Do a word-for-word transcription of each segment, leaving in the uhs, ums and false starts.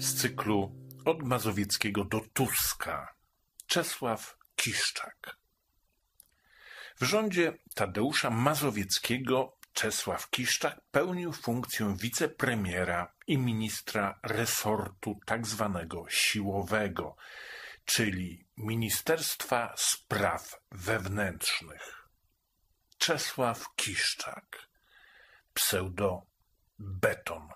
z cyklu Od Mazowieckiego do Tuska. Czesław Kiszczak. W rządzie Tadeusza Mazowieckiego Czesław Kiszczak pełnił funkcję wicepremiera i ministra resortu tak zwanego siłowego, czyli Ministerstwa Spraw Wewnętrznych. Czesław Kiszczak, pseudo Beton.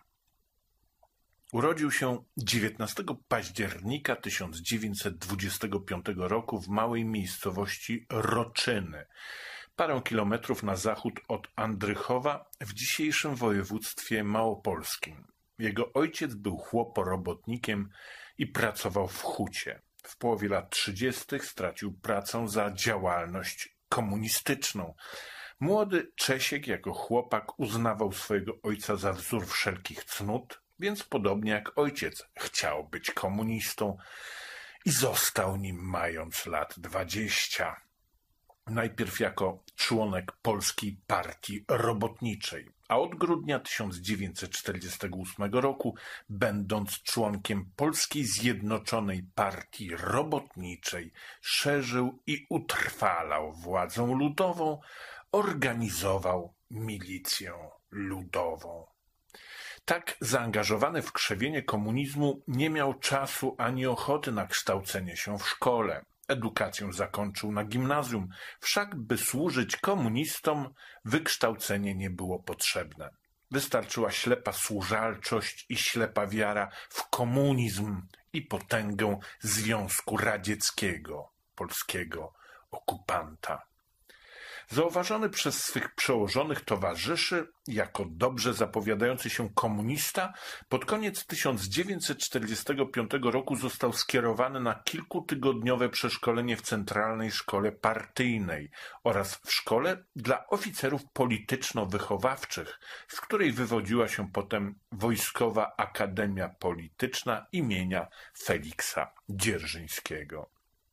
Urodził się dziewiętnastego października tysiąc dziewięćset dwudziestego piątego roku w małej miejscowości Roczyny, parę kilometrów na zachód od Andrychowa w dzisiejszym województwie małopolskim. Jego ojciec był chłoporobotnikiem i pracował w hucie. W połowie lat trzydziestych stracił pracę za działalność komunistyczną. Młody Czesiek jako chłopak uznawał swojego ojca za wzór wszelkich cnót, więc podobnie jak ojciec chciał być komunistą i został nim mając lat dwadzieścia. Najpierw jako członek Polskiej Partii Robotniczej, a od grudnia tysiąc dziewięćset czterdziestego ósmego roku, będąc członkiem Polskiej Zjednoczonej Partii Robotniczej, szerzył i utrwalał władzę ludową, organizował milicję ludową. Tak zaangażowany w krzewienie komunizmu nie miał czasu ani ochoty na kształcenie się w szkole. Edukację zakończył na gimnazjum, wszak by służyć komunistom wykształcenie nie było potrzebne. Wystarczyła ślepa służalczość i ślepa wiara w komunizm i potęgę Związku Radzieckiego, polskiego okupanta. Zauważony przez swych przełożonych towarzyszy jako dobrze zapowiadający się komunista, pod koniec tysiąc dziewięćset czterdziestego piątego roku został skierowany na kilkutygodniowe przeszkolenie w Centralnej Szkole Partyjnej oraz w Szkole dla Oficerów Polityczno-Wychowawczych, z której wywodziła się potem Wojskowa Akademia Polityczna imienia Feliksa Dzierżyńskiego.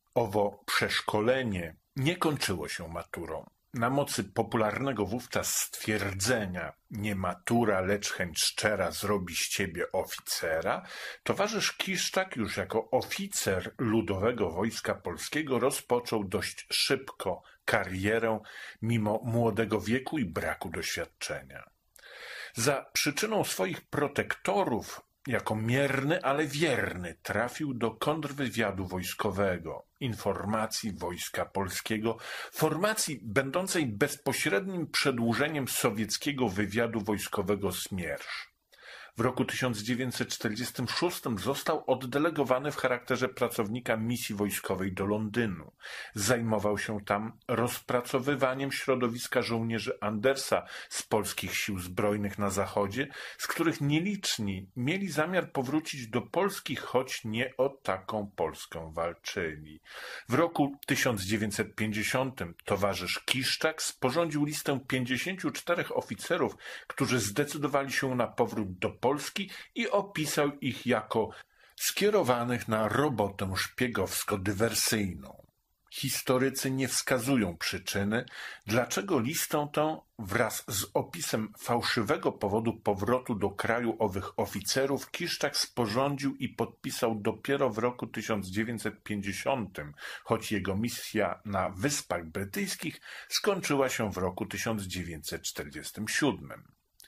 Owo przeszkolenie nie kończyło się maturą. Na mocy popularnego wówczas stwierdzenia nie matura, lecz chęć szczera zrobi z ciebie oficera, towarzysz Kiszczak już jako oficer Ludowego Wojska Polskiego rozpoczął dość szybko karierę mimo młodego wieku i braku doświadczenia. Za przyczyną swoich protektorów jako mierny, ale wierny trafił do kontrwywiadu wojskowego, informacji Wojska Polskiego, formacji będącej bezpośrednim przedłużeniem sowieckiego wywiadu wojskowego Smiersz. W roku tysiąc dziewięćset czterdziestym szóstym został oddelegowany w charakterze pracownika misji wojskowej do Londynu. Zajmował się tam rozpracowywaniem środowiska żołnierzy Andersa z polskich sił zbrojnych na zachodzie, z których nieliczni mieli zamiar powrócić do Polski, choć nie o taką Polskę walczyli. W roku tysiąc dziewięćset pięćdziesiątym towarzysz Kiszczak sporządził listę pięćdziesięciu czterech oficerów, którzy zdecydowali się na powrót do Polski i opisał ich jako skierowanych na robotę szpiegowsko-dywersyjną. Historycy nie wskazują przyczyny, dlaczego listę tę wraz z opisem fałszywego powodu powrotu do kraju owych oficerów Kiszczak sporządził i podpisał dopiero w roku tysiąc dziewięćset pięćdziesiątym, choć jego misja na Wyspach Brytyjskich skończyła się w roku tysiąc dziewięćset czterdziestym siódmym.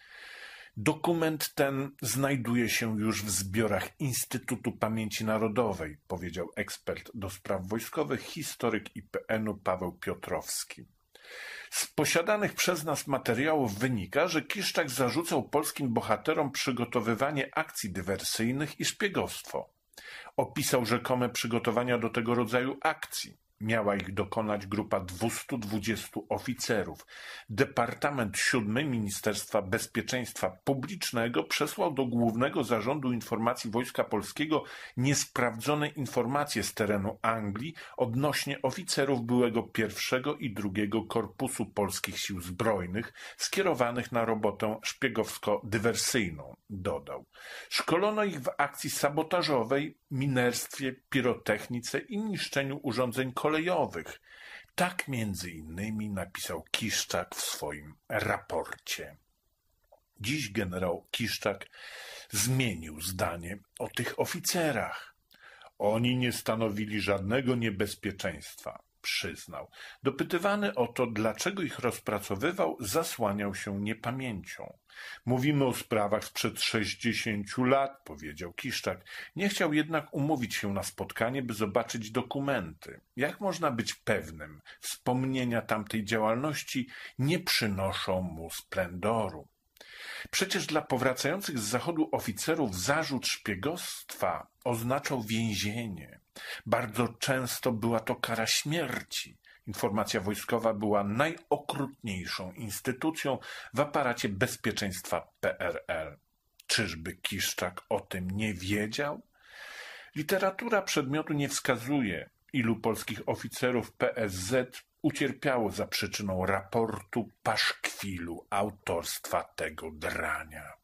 Dokument ten znajduje się już w zbiorach Instytutu Pamięci Narodowej, powiedział ekspert do spraw wojskowych, historyk I P N-u Paweł Piotrowski. Z posiadanych przez nas materiałów wynika, że Kiszczak zarzucał polskim bohaterom przygotowywanie akcji dywersyjnych i szpiegostwo. Opisał rzekome przygotowania do tego rodzaju akcji. Miała ich dokonać grupa dwustu dwudziestu oficerów. Departament siódmy Ministerstwa Bezpieczeństwa Publicznego przesłał do Głównego Zarządu Informacji Wojska Polskiego niesprawdzone informacje z terenu Anglii odnośnie oficerów byłego pierwszego i drugiego Korpusu Polskich Sił Zbrojnych skierowanych na robotę szpiegowsko-dywersyjną, dodał. Szkolono ich w akcji sabotażowej, minerstwie, pirotechnice i niszczeniu urządzeń kolejowych. Tak między innymi napisał Kiszczak w swoim raporcie. Dziś generał Kiszczak zmienił zdanie o tych oficerach. Oni nie stanowili żadnego niebezpieczeństwa, przyznał. Dopytywany o to, dlaczego ich rozpracowywał, zasłaniał się niepamięcią. Mówimy o sprawach sprzed sześćdziesięciu lat, powiedział Kiszczak. Nie chciał jednak umówić się na spotkanie, by zobaczyć dokumenty. Jak można być pewnym? Wspomnienia tamtej działalności nie przynoszą mu splendoru. Przecież dla powracających z zachodu oficerów zarzut szpiegostwa oznaczał więzienie. Bardzo często była to kara śmierci. Informacja wojskowa była najokrutniejszą instytucją w aparacie bezpieczeństwa P R L. Czyżby Kiszczak o tym nie wiedział? Literatura przedmiotu nie wskazuje, ilu polskich oficerów P S Z ucierpiało za przyczyną raportu paszkwilu autorstwa tego drania.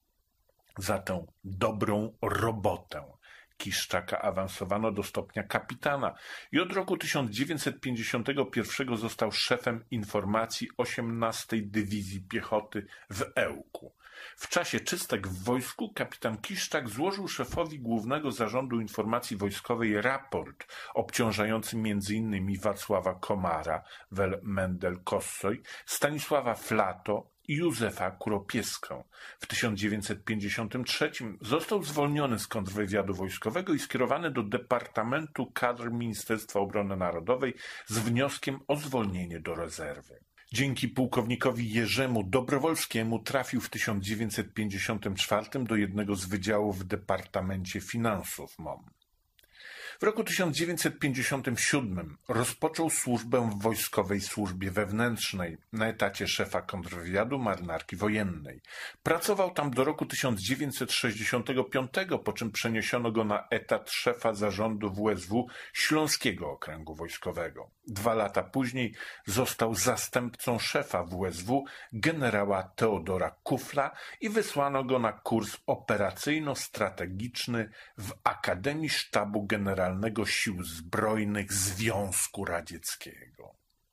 Za tę dobrą robotę Kiszczaka awansowano do stopnia kapitana i od roku tysiąc dziewięćset pięćdziesiątego pierwszego został szefem informacji osiemnastej Dywizji Piechoty w Ełku. W czasie czystek w wojsku kapitan Kiszczak złożył szefowi Głównego Zarządu Informacji Wojskowej raport obciążający między innymi Wacława Komara, Wel Mendel Kossoj, Stanisława Flato i Józefa Kuropieskę. W tysiąc dziewięćset pięćdziesiątym trzecim został zwolniony z kontrwywiadu wojskowego i skierowany do Departamentu Kadr Ministerstwa Obrony Narodowej z wnioskiem o zwolnienie do rezerwy. Dzięki pułkownikowi Jerzemu Dobrowolskiemu trafił w tysiąc dziewięćset pięćdziesiątym czwartym do jednego z wydziałów w Departamencie Finansów M O M. W roku tysiąc dziewięćset pięćdziesiątym siódmym rozpoczął służbę w Wojskowej Służbie Wewnętrznej na etacie szefa kontrwywiadu Marynarki Wojennej. Pracował tam do roku tysiąc dziewięćset sześćdziesiątego piątego, po czym przeniesiono go na etat szefa zarządu W S W Śląskiego Okręgu Wojskowego. Dwa lata później został zastępcą szefa W S W generała Teodora Kufla i wysłano go na kurs operacyjno-strategiczny w Akademii Sztabu Generalnego Sił Zbrojnych Związku Radzieckiego.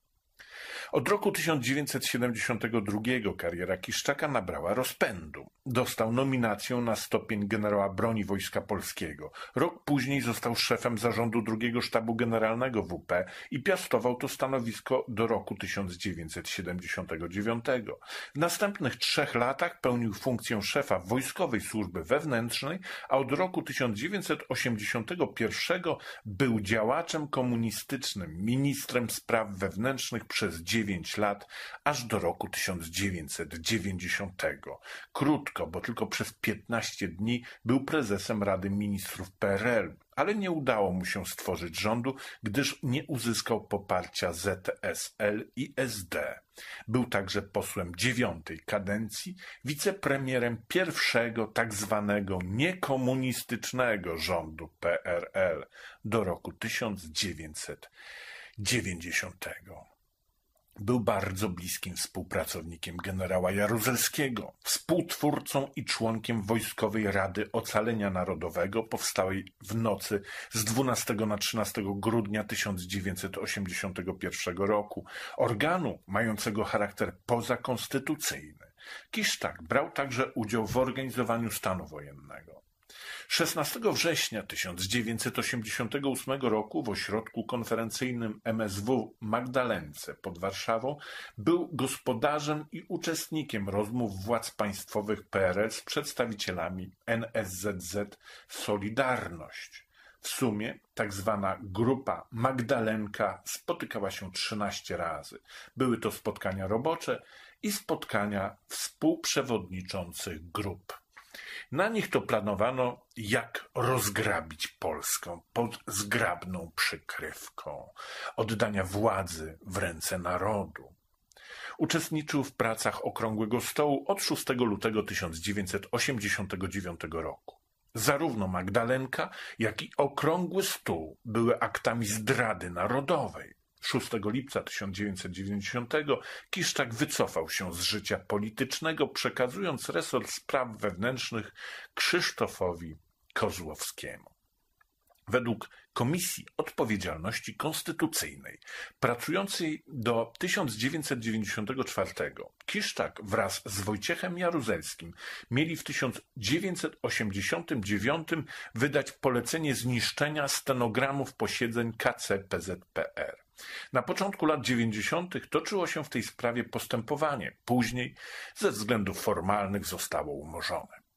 Od roku tysiąc dziewięćset siedemdziesiątego drugiego kariera Kiszczaka nabrała rozpędu. Dostał nominację na stopień generała broni Wojska Polskiego. Rok później został szefem zarządu drugiego Sztabu Generalnego W P i piastował to stanowisko do roku tysiąc dziewięćset siedemdziesiątego dziewiątego. W następnych trzech latach pełnił funkcję szefa Wojskowej Służby Wewnętrznej, a od roku tysiąc dziewięćset osiemdziesiątego pierwszego był działaczem komunistycznym, ministrem spraw wewnętrznych przez dziewięć lat, aż do roku tysiąc dziewięćset dziewięćdziesiątego. Krótko, bo tylko przez piętnaście dni był prezesem Rady Ministrów P R L, ale nie udało mu się stworzyć rządu, gdyż nie uzyskał poparcia Z S L i S D. Był także posłem dziewiątej kadencji, wicepremierem pierwszego tak zwanego niekomunistycznego rządu P R L do roku tysiąc dziewięćset dziewięćdziesiątego. Był bardzo bliskim współpracownikiem generała Jaruzelskiego, współtwórcą i członkiem Wojskowej Rady Ocalenia Narodowego powstałej w nocy z dwunastego na trzynastego grudnia tysiąc dziewięćset osiemdziesiątego pierwszego roku, organu mającego charakter pozakonstytucyjny. Kiszczak brał także udział w organizowaniu stanu wojennego. szesnastego września tysiąc dziewięćset osiemdziesiątego ósmego roku w ośrodku konferencyjnym M S W Magdalence pod Warszawą był gospodarzem i uczestnikiem rozmów władz państwowych P R L z przedstawicielami N S Z Z Solidarność. W sumie tak zwana grupa Magdalenka spotykała się trzynaście razy. Były to spotkania robocze i spotkania współprzewodniczących grup. Na nich to planowano, jak rozgrabić Polskę pod zgrabną przykrywką oddania władzy w ręce narodu. Uczestniczył w pracach Okrągłego Stołu od szóstego lutego tysiąc dziewięćset osiemdziesiątego dziewiątego roku. Zarówno Magdalenka, jak i Okrągły Stół były aktami zdrady narodowej. szóstego lipca tysiąc dziewięćset dziewięćdziesiątego Kiszczak wycofał się z życia politycznego, przekazując resort spraw wewnętrznych Krzysztofowi Kozłowskiemu. Według Komisji Odpowiedzialności Konstytucyjnej, pracującej do tysiąc dziewięćset dziewięćdziesiątego czwartego, Kiszczak wraz z Wojciechem Jaruzelskim mieli w tysiąc dziewięćset osiemdziesiątym dziewiątym wydać polecenie zniszczenia stenogramów posiedzeń K C P Z P R. Na początku lat dziewięćdziesiątych toczyło się w tej sprawie postępowanie, później ze względów formalnych zostało umorzone.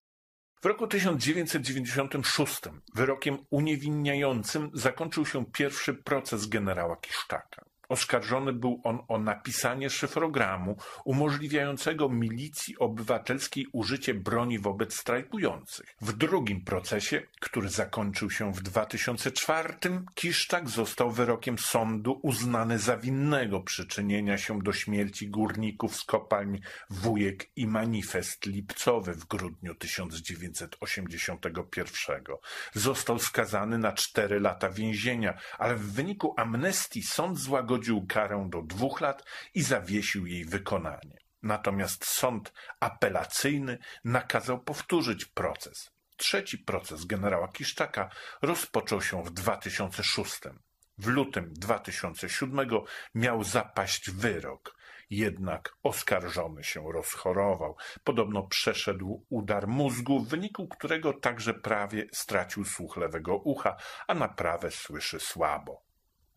W roku tysiąc dziewięćset dziewięćdziesiątym szóstym wyrokiem uniewinniającym zakończył się pierwszy proces generała Kiszczaka. Oskarżony był on o napisanie szyfrogramu umożliwiającego milicji obywatelskiej użycie broni wobec strajkujących. W drugim procesie, który zakończył się w dwa tysiące czwartym, Kiszczak został wyrokiem sądu uznany za winnego przyczynienia się do śmierci górników z kopalń Wujek i Manifest Lipcowy w grudniu tysiąc dziewięćset osiemdziesiątego pierwszego. Został skazany na cztery lata więzienia, ale w wyniku amnestii sąd złagodził karę do dwóch lat i zawiesił jej wykonanie. Natomiast sąd apelacyjny nakazał powtórzyć proces. Trzeci proces generała Kiszczaka rozpoczął się w dwa tysiące szóstym. W lutym dwa tysiące siódmego miał zapaść wyrok. Jednak oskarżony się rozchorował. Podobno przeszedł udar mózgu, w wyniku którego także prawie stracił słuch lewego ucha, a na prawe słyszy słabo.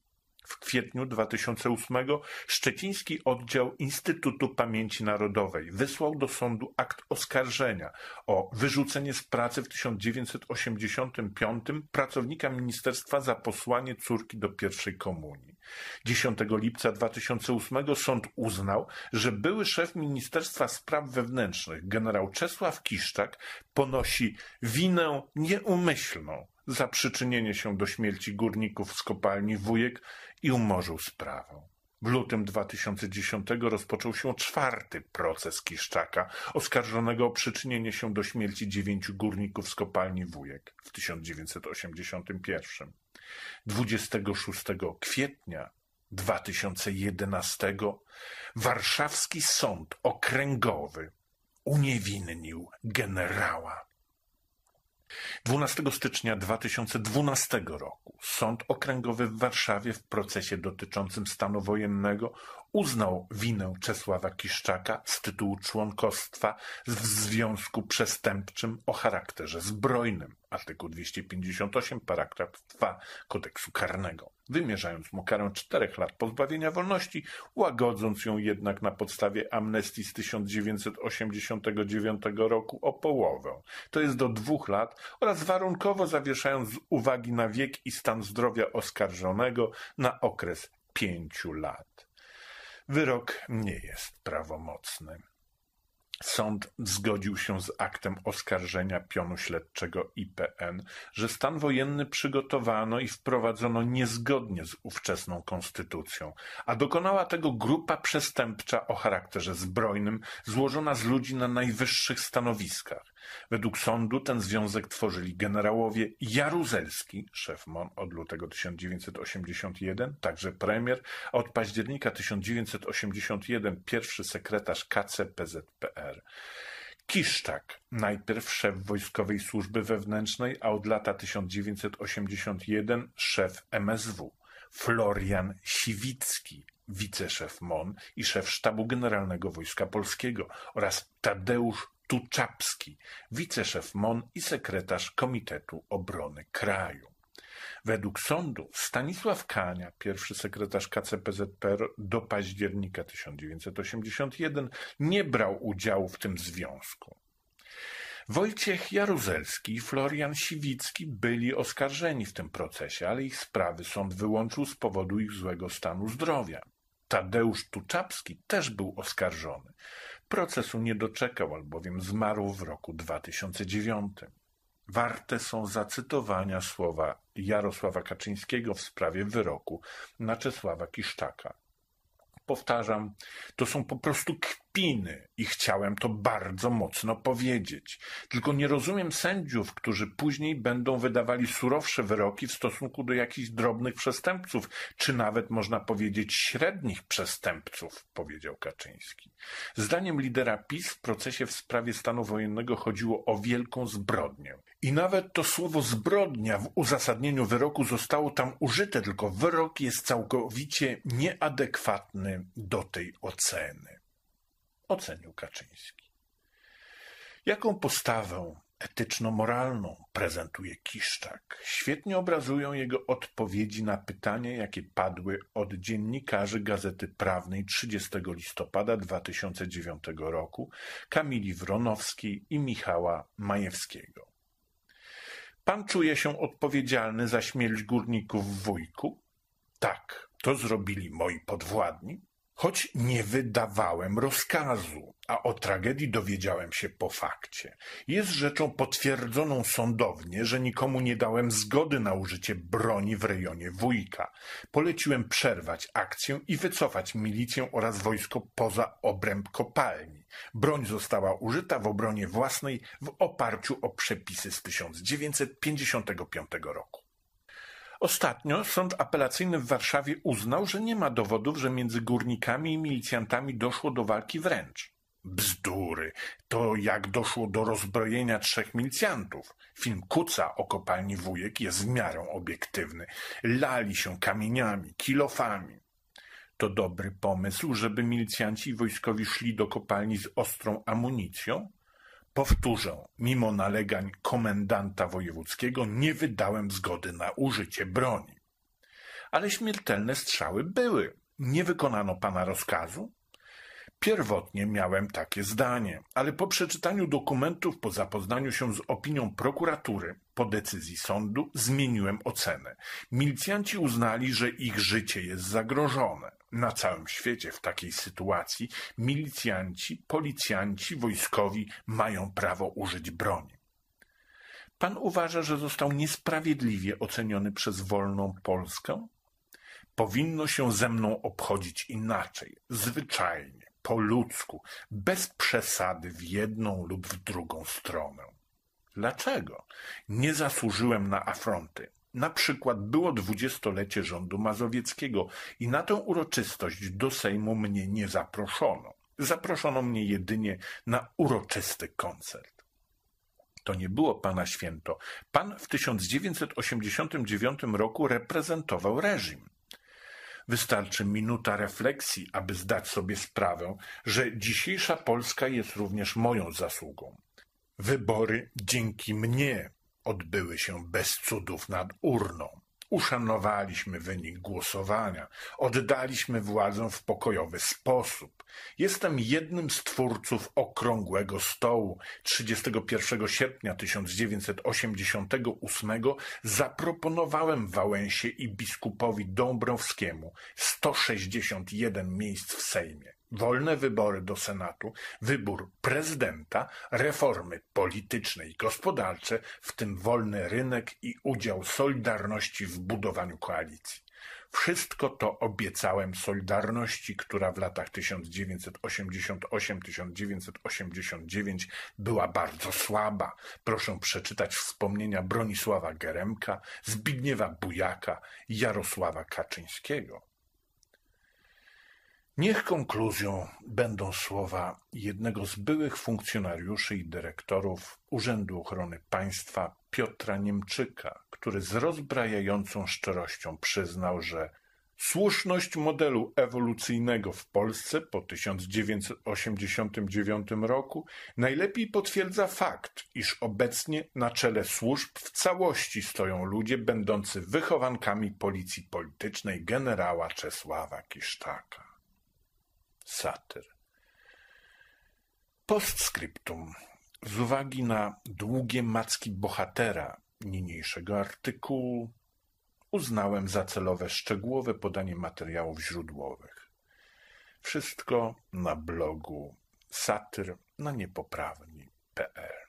W kwietniu dwa tysiące ósmego Szczeciński Oddział Instytutu Pamięci Narodowej wysłał do sądu akt oskarżenia o wyrzucenie z pracy w tysiąc dziewięćset osiemdziesiątym piątym pracownika ministerstwa za posłanie córki do pierwszej komunii. dziesiątego lipca dwa tysiące ósmego sąd uznał, że były szef Ministerstwa Spraw Wewnętrznych generał Czesław Kiszczak ponosi winę nieumyślną za przyczynienie się do śmierci górników z kopalni Wujek i umorzył sprawę. W lutym dwa tysiące dziesiątego rozpoczął się czwarty proces Kiszczaka, oskarżonego o przyczynienie się do śmierci dziewięciu górników z kopalni Wujek w tysiąc dziewięćset osiemdziesiątym pierwszym. dwudziestego szóstego kwietnia dwa tysiące jedenastego warszawski sąd okręgowy uniewinnił generała. dwunastego stycznia dwa tysiące dwunastego roku Sąd Okręgowy w Warszawie w procesie dotyczącym stanu wojennego uznał winę Czesława Kiszczaka z tytułu członkostwa w związku przestępczym o charakterze zbrojnym, artykuł dwieście pięćdziesiąt osiem, paragraf dwa Kodeksu Karnego, wymierzając mu karę czterech lat pozbawienia wolności, łagodząc ją jednak na podstawie amnestii z tysiąc dziewięćset osiemdziesiątego dziewiątego roku o połowę, to jest do dwóch lat, oraz warunkowo zawieszając z uwagi na wiek i stan zdrowia oskarżonego na okres pięciu lat. Wyrok nie jest prawomocny. Sąd zgodził się z aktem oskarżenia pionu śledczego I P N, że stan wojenny przygotowano i wprowadzono niezgodnie z ówczesną konstytucją, a dokonała tego grupa przestępcza o charakterze zbrojnym złożona z ludzi na najwyższych stanowiskach. Według sądu ten związek tworzyli generałowie Jaruzelski, szef M O N od lutego tysiąc dziewięćset osiemdziesiątego pierwszego, także premier, a od października tysiąc dziewięćset osiemdziesiątego pierwszego pierwszy sekretarz K C P Z P R. Kiszczak, najpierw szef Wojskowej Służby Wewnętrznej, a od lata tysiąc dziewięćset osiemdziesiątego pierwszego szef M S W. Florian Siwicki, wiceszef M O N i szef Sztabu Generalnego Wojska Polskiego oraz Tadeusz Tuczapski, wiceszef M O N i sekretarz Komitetu Obrony Kraju. Według sądu Stanisław Kania, pierwszy sekretarz K C P Z P R do października tysiąc dziewięćset osiemdziesiątego pierwszego, nie brał udziału w tym związku. Wojciech Jaruzelski i Florian Siwicki byli oskarżeni w tym procesie, ale ich sprawy sąd wyłączył z powodu ich złego stanu zdrowia. Tadeusz Tuczapski też był oskarżony. Procesu nie doczekał, albowiem zmarł w roku dwa tysiące dziewiątym. Warte są zacytowania słowa Jarosława Kaczyńskiego w sprawie wyroku na Czesława Kiszczaka. Powtarzam, to są po prostu kpiny i chciałem to bardzo mocno powiedzieć. Tylko nie rozumiem sędziów, którzy później będą wydawali surowsze wyroki w stosunku do jakichś drobnych przestępców, czy nawet można powiedzieć średnich przestępców, powiedział Kaczyński. Zdaniem lidera PiS w procesie w sprawie stanu wojennego chodziło o wielką zbrodnię. I nawet to słowo zbrodnia w uzasadnieniu wyroku zostało tam użyte, tylko wyrok jest całkowicie nieadekwatny do tej oceny. Ocenił Kaczyński. Jaką postawę etyczno-moralną prezentuje Kiszczak? Świetnie obrazują jego odpowiedzi na pytania, jakie padły od dziennikarzy Gazety Prawnej trzydziestego listopada dwa tysiące dziewiątego roku Kamili Wronowskiej i Michała Majewskiego. Pan czuje się odpowiedzialny za śmierć górników w Wujku? Tak, to zrobili moi podwładni. Choć nie wydawałem rozkazu, a o tragedii dowiedziałem się po fakcie. Jest rzeczą potwierdzoną sądownie, że nikomu nie dałem zgody na użycie broni w rejonie Wujka. Poleciłem przerwać akcję i wycofać milicję oraz wojsko poza obręb kopalni. Broń została użyta w obronie własnej w oparciu o przepisy z tysiąc dziewięćset pięćdziesiątego piątego roku. Ostatnio sąd apelacyjny w Warszawie uznał, że nie ma dowodów, że między górnikami i milicjantami doszło do walki wręcz. Bzdury! To jak doszło do rozbrojenia trzech milicjantów. Film Kuca o kopalni Wujek jest w miarę obiektywny. Lali się kamieniami, kilofami. To dobry pomysł, żeby milicjanci i wojskowi szli do kopalni z ostrą amunicją? Powtórzę, mimo nalegań komendanta wojewódzkiego nie wydałem zgody na użycie broni. Ale śmiertelne strzały były. Nie wykonano pana rozkazu? Pierwotnie miałem takie zdanie, ale po przeczytaniu dokumentów, po zapoznaniu się z opinią prokuratury, po decyzji sądu zmieniłem ocenę. Milicjanci uznali, że ich życie jest zagrożone. Na całym świecie w takiej sytuacji milicjanci, policjanci, wojskowi mają prawo użyć broni. Pan uważa, że został niesprawiedliwie oceniony przez wolną Polskę? Powinno się ze mną obchodzić inaczej, zwyczajnie, po ludzku, bez przesady w jedną lub w drugą stronę. Dlaczego? Nie zasłużyłem na afronty. Na przykład było dwudziestolecie rządu mazowieckiego i na tę uroczystość do Sejmu mnie nie zaproszono. Zaproszono mnie jedynie na uroczysty koncert. To nie było pana święto. Pan w tysiąc dziewięćset osiemdziesiątym dziewiątym roku reprezentował reżim. Wystarczy minuta refleksji, aby zdać sobie sprawę, że dzisiejsza Polska jest również moją zasługą. Wybory dzięki mnie odbyły się bez cudów nad urną. Uszanowaliśmy wynik głosowania, oddaliśmy władzę w pokojowy sposób. Jestem jednym z twórców Okrągłego Stołu. trzydziestego pierwszego sierpnia tysiąc dziewięćset osiemdziesiątego ósmego zaproponowałem Wałęsie i biskupowi Dąbrowskiemu sto sześćdziesiąt jeden miejsc w Sejmie. Wolne wybory do Senatu, wybór prezydenta, reformy polityczne i gospodarcze, w tym wolny rynek i udział Solidarności w budowaniu koalicji. Wszystko to obiecałem Solidarności, która w latach tysiąc dziewięćset osiemdziesiątym ósmym do tysiąc dziewięćset osiemdziesiątego dziewiątego była bardzo słaba. Proszę przeczytać wspomnienia Bronisława Geremka, Zbigniewa Bujaka i Jarosława Kaczyńskiego. Niech konkluzją będą słowa jednego z byłych funkcjonariuszy i dyrektorów Urzędu Ochrony Państwa Piotra Niemczyka, który z rozbrajającą szczerością przyznał, że słuszność modelu ewolucyjnego w Polsce po tysiąc dziewięćset osiemdziesiątym dziewiątym roku najlepiej potwierdza fakt, iż obecnie na czele służb w całości stoją ludzie będący wychowankami policji politycznej generała Czesława Kiszczaka. Satyr. Postscriptum. Z uwagi na długie macki bohatera niniejszego artykułu uznałem za celowe szczegółowe podanie materiałów źródłowych. Wszystko na blogu satyr na niepoprawni kropka pe el.